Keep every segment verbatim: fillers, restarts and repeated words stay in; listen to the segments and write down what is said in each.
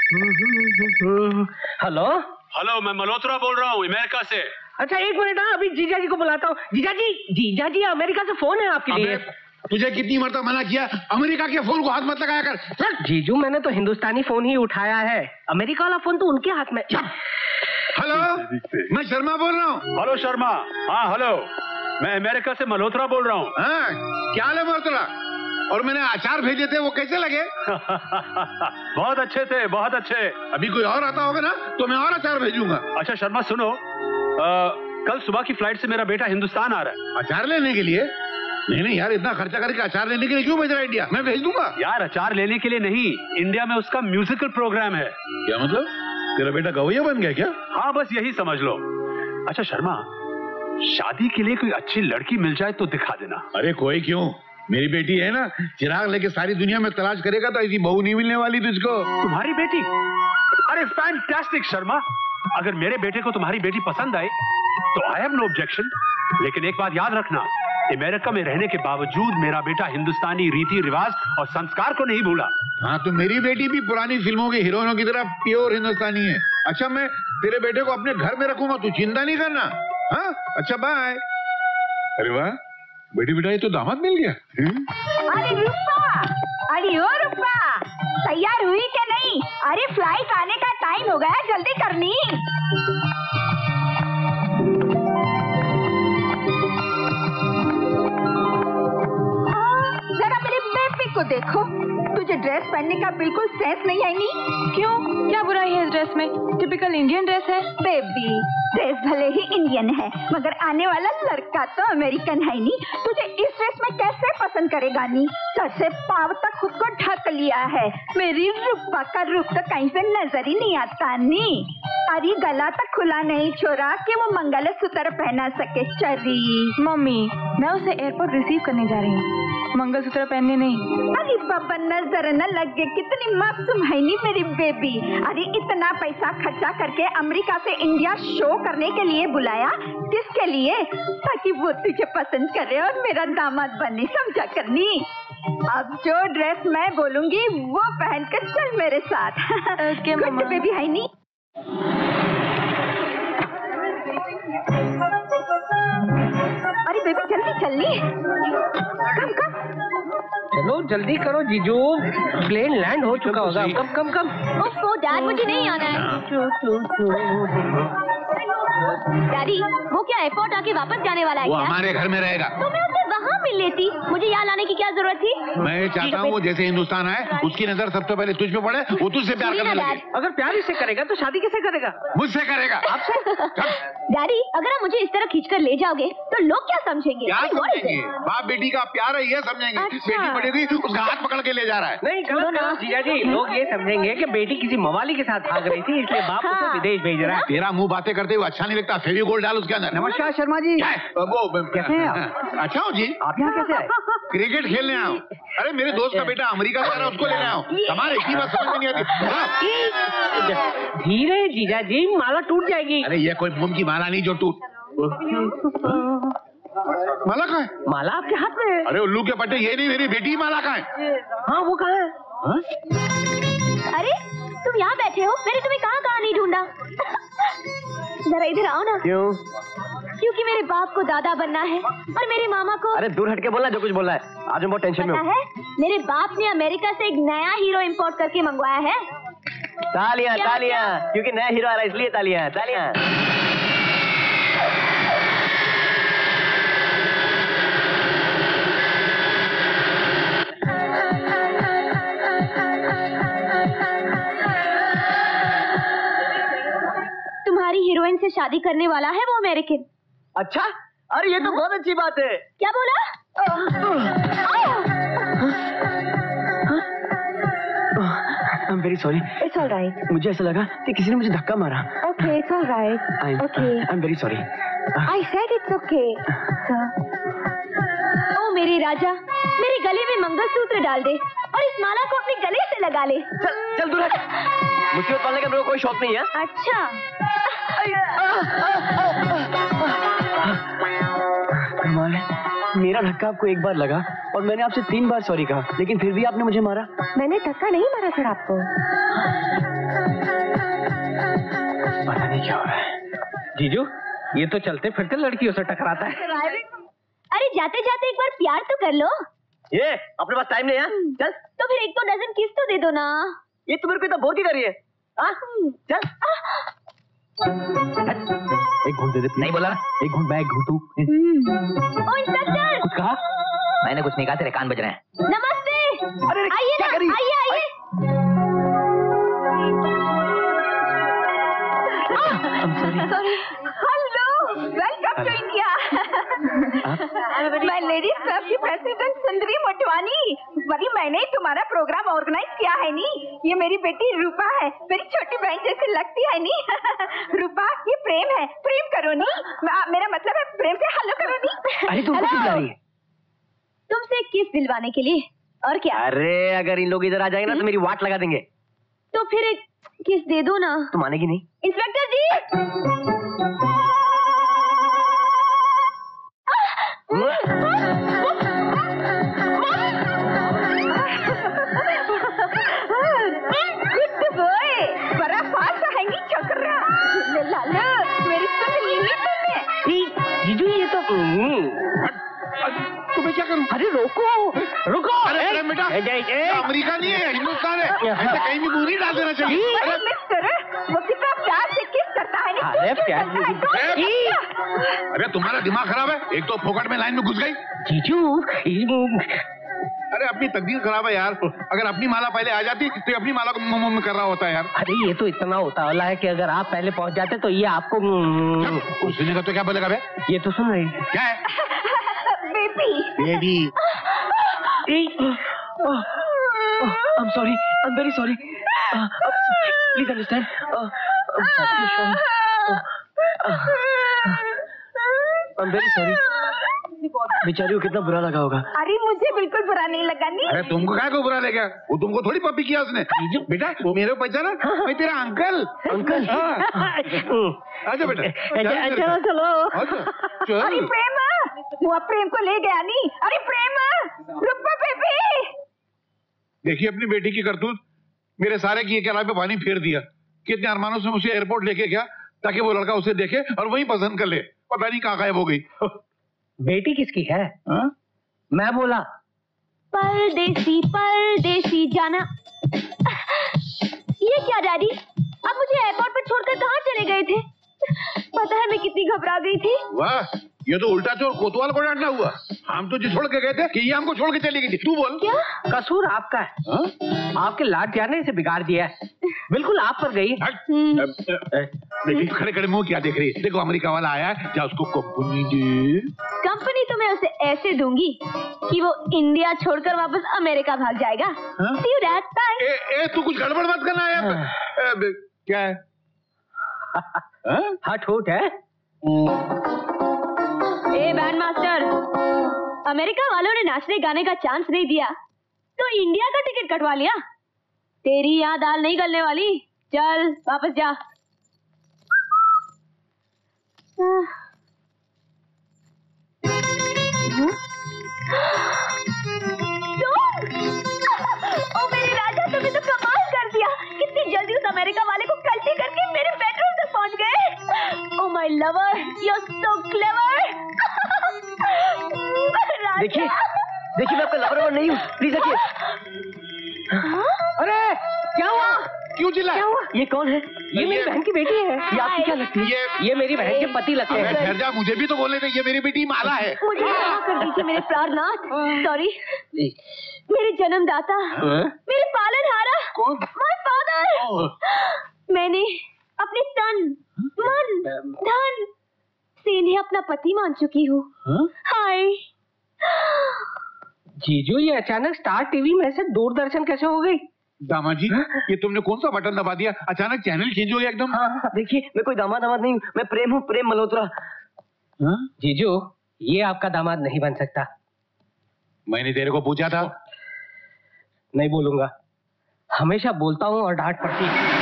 Hello hello, मैं मल्होत्रा बोल रहा हूँ अमेरिका से। अच्छा एक मिनट, हाँ अभी जीजा जी को बुलाता हूँ। जीजा जी, जीजा जी अमेरिका से फोन है आपके लिए। तुझे कितनी मरतबा मना किया, अमेरिका के फोन को हाथ मत लगाया कर। जीजू मैंने तो हिंदुस्तानी फोन ही उठाया है, अमेरिका वाला फोन तो उनके हाथ में। हेलो, मैं शर्मा बोल रहा हूँ। हेलो शर्मा। हाँ हेलो, मैं अमेरिका से मल्होत्रा बोल रहा हूँ। हाँ, क्या हाल है मल्होत्रा? और मैंने अचार भेजे थे, वो कैसे लगे? बहुत अच्छे थे, बहुत अच्छे। अभी कोई और आता होगा ना तो मैं और अचार भेजूंगा। अच्छा शर्मा सुनो, आ, कल सुबह की फ्लाइट से मेरा बेटा हिंदुस्तान आ रहा है। अचार लेने के लिए? नहीं नहीं यार, इतना खर्चा करके अचार लेने के लिए क्यों भेज रहा है इंडिया? मैं भेज दूंगा। यार अचार लेने के लिए नहीं, इंडिया में उसका म्यूजिकल प्रोग्राम है। क्या मतलब? तेरा बेटा गवैया बन गया क्या? हाँ बस यही समझ लो। अच्छा शर्मा, शादी के लिए कोई अच्छी लड़की मिल जाए तो दिखा देना। अरे कोई क्यों, मेरी बेटी है ना, चिराग लेके सारी दुनिया में तलाश करेगा तो ऐसी बहू नहीं मिलने वाली तुझको। तुम्हारी बेटी? अरे फैंटास्टिक शर्मा, अगर मेरे बेटे को तुम्हारी बेटी पसंद आए तो आई हैव नो ऑब्जेक्शन। लेकिन एक बात याद रखना, अमेरिका में रहने के बावजूद मेरा बेटा हिंदुस्तानी रीति रिवाज और संस्कार को नहीं भूला। हाँ तो मेरी बेटी भी पुरानी फिल्मों की हीरोइनों की तरह प्योर हिंदुस्तानी है। अच्छा मैं तेरे बेटे को अपने घर में रखूंगा, तू चिंता नहीं करना। हाँ अच्छा बाय। अरे वाह बेटी बेटा, ये तो दामाद मिल गया। अरे रूपा, अरे ओ रूपा, तैयार हुई क्या नहीं? अरे फ्लाइट आने का टाइम हो गया, जल्दी करनी। जरा मेरे बेबी को देखो, तुझे ड्रेस पहनने का बिल्कुल सेंस नहीं है। नहीं क्यों, क्या बुराई है इस ड्रेस में? टिपिकल इंडियन ड्रेस है। बेबी ड्रेस भले ही इंडियन है मगर आने वाला लड़का तो अमेरिकन है। नहीं तुझे इस ड्रेस में कैसे पसंद करेगा? नहीं सर से पांव तक खुद को ढक लिया है। मेरी रूपा का रूप तो कहीं से नजर ही नहीं आता। नहीं अरे गला तक खुला नहीं छोड़ा कि वो मंगलसूत्र पहना सके। चरी मम्मी, मैं उसे एयरपोर्ट रिसीव करने जा रही हूँ, मंगलसूत्र पहनने नहीं। अरे पापा नजर न लगे, कितनी मासूम है नी मेरी बेबी। अरे इतना पैसा खर्चा करके अमेरिका से इंडिया शो करने के लिए बुलाया, किसके लिए? ताकि वो तुझे पसंद करे और मेरा दामाद बने, समझा करनी। अब जो ड्रेस मैं बोलूंगी वो पहन कर चल मेरे साथ। ओके मम्मा। बेबी है नी। अरे बेबी जल्दी चलनी, कम कम चलो जल्दी करो जीजू, प्लेन लैंड हो चुका होगा। कम कम कम। ओफो डैड, मुझे नहीं आना है। डैडी वो क्या एयरपोर्ट आके वापस जाने वाला है? वो क्या हमारे घर में रहेगा। तो मैं उसे वहाँ मिल लेती, मुझे यहाँ लाने की क्या जरूरत थी? मैं चाहता हूँ वो जैसे हिंदुस्तान आए उसकी नजर सबसे पहले तुझ पे पड़े, वो तुझसे प्यार करने लगे। अगर प्यार इससे करेगा तो शादी किससे करेगा? मुझसे करेगा। आपसे? डैडी अगर आप मुझे इस तरह खींचकर ले जाओगे तो लोग क्या समझेंगे? क्या समझेंगे? बाप बेटी का प्यार है ये समझेंगे। बेटी बढ़ेगी उसका हाथ पकड़ के ले जा रहा है। नहीं गलत गलत जीजा जी, लोग ये समझेंगे कि बेटी किसी मवाली के साथ भाग रही थी इसलिए बाप उसे विदेश भेज रहा है। तेरा मुंह बातें करते हुए अच्छा नहीं लगता, फेविकोल डाल उसके अंदर। नमस्कार शर्मा जी। वो कैसे हैं आप? अच्छा हो जी, आप यहाँ कैसे आए? क्रिकेट खेलने आओ। अरे मेरे दोस्त का बेटा अमेरिका जा रहा है, उसको लेने आओ। हमारे एक ही बात समझ में नहीं आती। धीरे जीजा जी, माला टूट जाएगी। अरे ये कोई मोम की माला नहीं जो टूट। माला कहाँ है? माला आपके हाथ में है। अरे उल्लू के पट्टे, ये नहीं मेरी बेटी, माला कहाँ है? हाँ वो कहाँ है? हा? अरे तुम यहाँ बैठे हो, मैंने तुम्हें कहाँ कहाँ नहीं ढूंढा। जरा इधर आओ ना। क्यों? क्योंकि मेरे बाप को दादा बनना है और मेरे मामा को। अरे दूर हट के बोलना जो कुछ बोल रहा है, आज मैं बहुत टेंशन में हूँ। है मेरे बाप ने अमेरिका से एक नया हीरो इंपोर्ट करके मंगवाया है। तालियां तालियां, क्योंकि नया हीरो आ रहा है इसलिए तालियां तालियां। तुम्हारी हीरोइन से शादी करने वाला है वो अमेरिकन। अच्छा, अरे ये तो बहुत अच्छी बात है। क्या बोला? I am very sorry. It's all right. मुझे ऐसा लगा कि किसी ने मुझे धक्का मारा। Okay it's all right. Okay I am very sorry. I said it's okay sir. ओ मेरे राजा, मेरे गले में मंगलसूत्र डाल दे और इस माला को अपने गले से लगा ले। चल चल दूर हट, मुसीबत पालने का मेरे को कोई शौक नहीं है। अच्छा कमाल है, मेरा धक्का आपको एक बार लगा और मैंने आपसे तीन बार सॉरी कहा, लेकिन फिर भी आपने मुझे मारा। मैंने धक्का नहीं मारा सर आपको। जीजू, ये तो चलते फिरते लड़कियों से टकराता है। अरे जाते जाते एक बार प्यार तो कर लो। ये अपने पास टाइम नहीं है, चल। तो फिर एक दो डजन किस तो दे दो ना। ये तुम्हारे को इतना बोर क्यों कर रही है? हाँ? चल। एक घूंट दे दे। नहीं बोला ना, एक घूंट मैं एक घूंटू। ओ इंस्पेक्टर। कुछ कहा? मैंने कुछ नहीं कहा, तेरे कान बज रहे हैं। नमस्ते। अरे आइए क्या ना, कर रही है? आइए आइए। Sorry. Hello, welcome to India. मैं लेडीज क्लब की प्रेसिडेंट सुंदरी मोटवानी। वही मैंने तुम्हारा प्रोग्राम ऑर्गेनाइज किया है नी। ये मेरी बेटी रूपा है, मेरी छोटी बहन जैसी लगती है नी। रूपा, ये प्रेम है, प्रेम करो नी। मेरा मतलब है प्रेम से हेलो करो नी। अरे तुमको किस जा रही है? तुमसे किस दिलवाने के लिए, और क्या? अरे अगर इन लोग इधर आ जाएंगे ना तो मेरी वाट लगा देंगे। तो फिर एक किस दे दो ना। तुम मानेगी नहीं? इंस्पेक्टर जी। गुड बॉय, बड़ा फास्ट हैंगी छोकरा। लालो, मेरी सुन ली तुमने। जीजू ये तो तुम्हें क्या करूं? अरे रोको रुको। अरे अरे बेटा, अमेरिका नहीं है, हिंदुस्तान है। ऐसे कहीं भी दूरी डाल देना चाहिए। अरे मिस्टर, वो कितना प्यार से किस करता है ना। अरे प्यार। अरे तुम्हारा दिमाग खराब है, एक तो फोकट में लाइन में घुस गई। जीजू अरे अपनी तकदीर खराब है यार। अगर अपनी माला पहले आ जाती तो अपनी माला को मुंह में कर रहा होता है यार। अरे ये तो इतना होता वाला है कि अगर आप पहले पहुंच जाते तो ये आपको सुनेगा तो क्या बोलेगा बे? ये तो सुन रही क्या है? Baby. Baby. I'm sorry, I'm very sorry. Uh, uh, please understand. Uh, I'm very sorry. Uh, I'm very sorry. बेचारी को कितना बुरा लगा होगा। अरे मुझे बिल्कुल बुरा नहीं लगा नी। अरे तुमको क्या को बुरा लगा? वो तुमको थोड़ी पप्पी किया उसने। बेटा मेरे को पहचाना? मैं तेरा अंकल। अंकल। आजा बेटा। चलो चलो। अरे प्रेम, वो प्रेम को ले गया नी। अरे प्रेम, रूपा बेबी। देखिए अपनी बेटी की करतूत, मेरे सारे किए के पे पानी फेर दिया। कितने अरमानों से मुझे एयरपोर्ट लेके गया ताकि वो लड़का उसे देखे और वहीं पसंद कर ले। पता नहीं कहाँ गायब हो गई। बेटी किसकी है? हा? मैं बोला परदेसी परदेसी जाना। ये क्या डैडी, अब मुझे एयरपोर्ट पर छोड़कर कहाँ चले गए थे? पता है मैं कितनी घबरा गई थी। वाह, ये तो उल्टा चोर कोतवाल को डांटना हुआ। हम तो जी छोड़ के गए थे कि ये हमको छोड़ के चली गई थी। तू बोल। क्या कसूर आपका है? हा? आपके लाड प्यार ने इसे बिगाड़ दिया है। बिल्कुल आप पर गई। देखिए खड़े खड़े मुंह क्या देख रही है? देखो अमेरिका वाला आया है, जा उसको कंपनी दे। कंपनी तो मैं उसे ऐसे दूंगी कि वो इंडिया छोड़कर वापस अमेरिका भाग जाएगा। हाँ? See you, Dad. Bye. ए, ए, तू कुछ गड़बड़ मत करना है। क्या है? हाँ ठोट है। ए बैंड मास्टर, अमेरिका वालों ने नाचने गाने का चांस नहीं दिया तो इंडिया का टिकट कटवा लिया। तेरी यहाँ दाल नहीं गलने वाली। चल वापस जा। ओ मेरे राजा, तुमने तो कमाल कर दिया। कितनी जल्दी उस अमेरिका वाले को कल्टी करके मेरे बेडरूम तक पहुंच गए। Oh my lover, you are so clever. देखिए देखिए मैं आपका लवर नहीं हूँ, प्लीज रखिए। अरे क्या हुआ? क्यों चिल्ला? क्या हुआ? ये कौन है? ये मेरी बहन की बेटी है। ये आपकी क्या लगती है? ये ये मेरी बहन के पति लगते हैं। ठहर जा, मुझे भी तो बोले थे ये मेरी बेटी माला है। मुझे क्षमा कर दीजिए मेरे प्राणनाथ। सॉरी। मेरे जन्मदाता, मेरे पालनहारा, कौन? My father. मैंने अपने तन, मन, धन से इन्हें अपना पति मान चुकी हूँ। हाय। जीजू ये अचानक स्टार टीवी में से दूरदर्शन कैसे हो गई? दामाद जी, ये तुमने कौन सा बटन दबा दिया? अचानक चैनल चेंज हो गया एकदम। हाँ, देखिए मैं कोई दामाद दामाद नहीं हूँ, मैं प्रेम हूँ, प्रेम मल्होत्रा। जीजू ये आपका दामाद नहीं बन सकता। मैंने तेरे को पूछा था। नहीं बोलूंगा, हमेशा बोलता हूँ और डांट पड़ती है।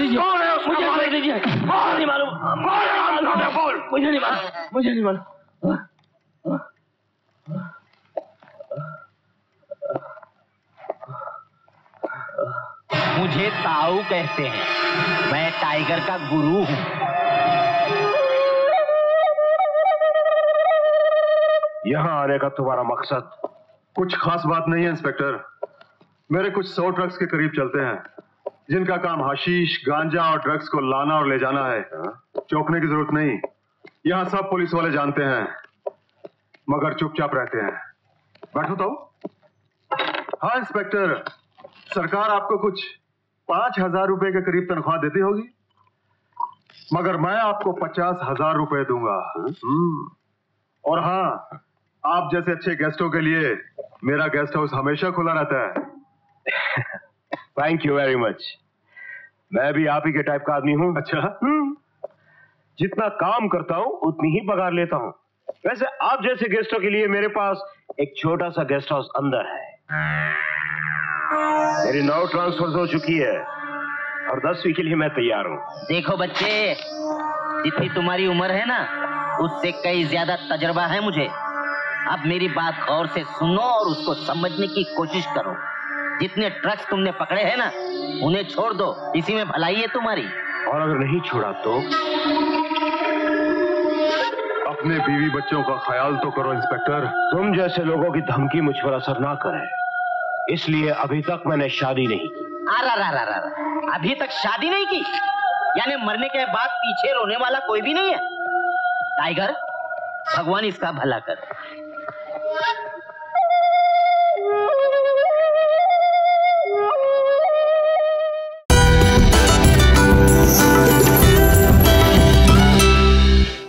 दीजिए, मुझे छोड़ दीजिए, मुझे नहीं मालूम, मुझे नहीं मालूम, मुझे नहीं मालूम। मुझे ताऊ कहते हैं, मैं टाइगर का गुरु हूँ। यहाँ आने का तुम्हारा मकसद? कुछ खास बात नहीं है इंस्पेक्टर। मेरे कुछ सौ ट्रक्स के करीब चलते हैं जिनका काम हशीश, गांजा और ड्रग्स को लाना और ले जाना है। चौंकने की जरूरत नहीं, यहाँ सब पुलिस वाले जानते हैं, मगर चुपचाप रहते हैं। बैठो तो। हाँ इंस्पेक्टर, सरकार आपको कुछ पांच हजार रुपए के करीब तनख्वाह देती होगी, मगर मैं आपको पचास हजार रुपए दूंगा। और हाँ, आप जैसे अच्छे गेस्टों के लिए मेरा गेस्ट हाउस हमेशा खुला रहता है। Thank you very much. मैं भी आप ही के टाइप का आदमी हूँ। अच्छा? जितना काम करता हूँ उतनी ही पगार लेता हूँ। वैसे आप जैसे गेस्टों के लिए मेरे पास एक छोटा सा गेस्ट हाउस अंदर है। मेरी नौ ट्रांसफर हो चुकी है और दसवीं के लिए मैं तैयार हूँ। देखो बच्चे, जितनी तुम्हारी उम्र है ना, उससे कई ज्यादा तजर्बा है मुझे। अब मेरी बात गौर से सुनो और उसको समझने की कोशिश करो। जितने ट्रक्स तुमने पकड़े हैं ना, उन्हें छोड़ दो, इसी में भलाई है तुम्हारी। और अगर नहीं छोड़ा तो? अपने बीवी बच्चों का ख्याल तो करो इंस्पेक्टर। तुम जैसे लोगों की धमकी मुझ पर असर ना करे, इसलिए अभी तक मैंने शादी नहीं की। अरे रा रा रा रा, अभी तक शादी नहीं की? यानी मरने के बाद पीछे रोने वाला कोई भी नहीं है? टाइगर, भगवान इसका भला कर।